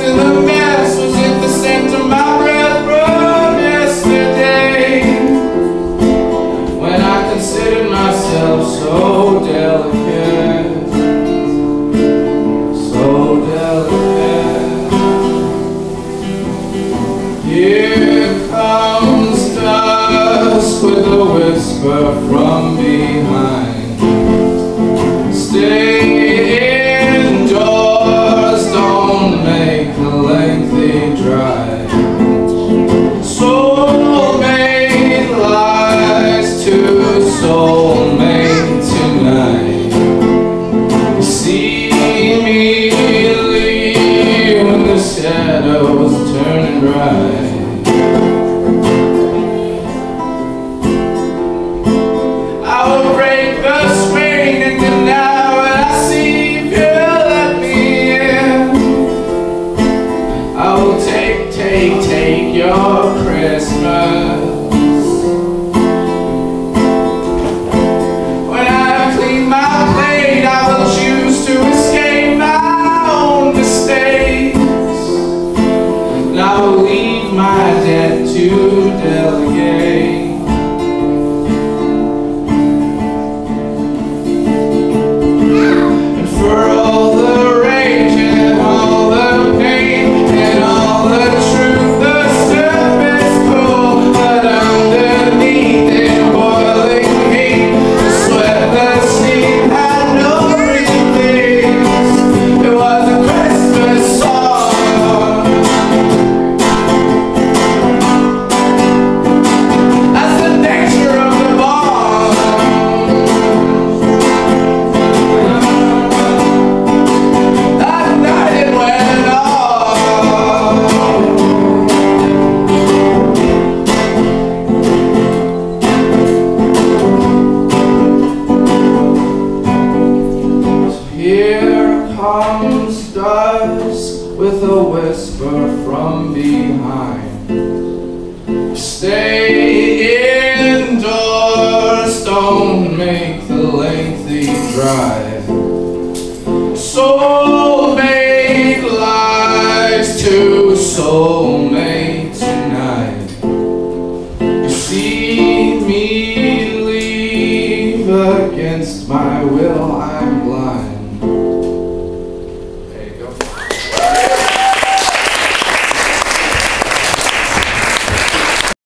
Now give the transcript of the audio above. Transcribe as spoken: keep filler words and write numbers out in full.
in the mess? Was it the scent of my breath from yesterday? When I considered myself so delicate, so delicate. Here comes dust with a whisper from behind. Stay indoors, don't make a lengthy drive. Soulmate lies to soulmate tonight. You see me leave when the shadows turn bright. I will break the screen and deny what I see if you let me in. I will take, take, take your Christmas. When I clean my plate, I will choose to escape my own mistakes. And I will leave my debt to delegate. Here comes dusk with a whisper from behind. Stay indoors, don't make the lengthy drive. Soulmate lies to soulmate tonight. You see me leave against my will, I'm blind.